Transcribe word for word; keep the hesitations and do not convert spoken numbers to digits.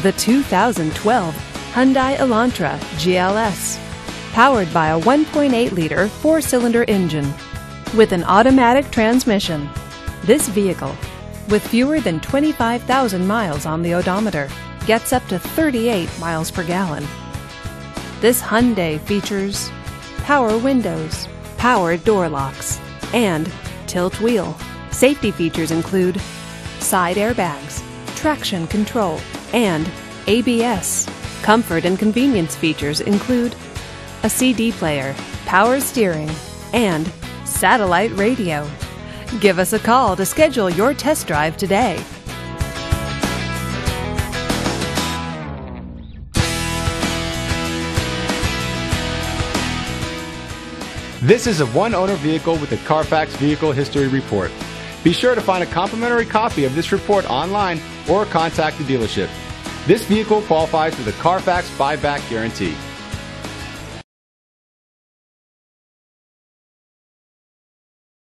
The two thousand twelve Hyundai Elantra G L S, powered by a one point eight liter four-cylinder engine with an automatic transmission. This vehicle, with fewer than twenty-five thousand miles on the odometer, gets up to thirty-eight miles per gallon. This Hyundai features power windows, power door locks, and tilt wheel. Safety features include side airbags, traction control, and A B S. Comfort and convenience features include a C D player, power steering, and satellite radio. Give us a call to schedule your test drive today. This is a one-owner vehicle with a Carfax Vehicle History Report. Be sure to find a complimentary copy of this report online or contact the dealership. This vehicle qualifies for the Carfax Buyback Guarantee.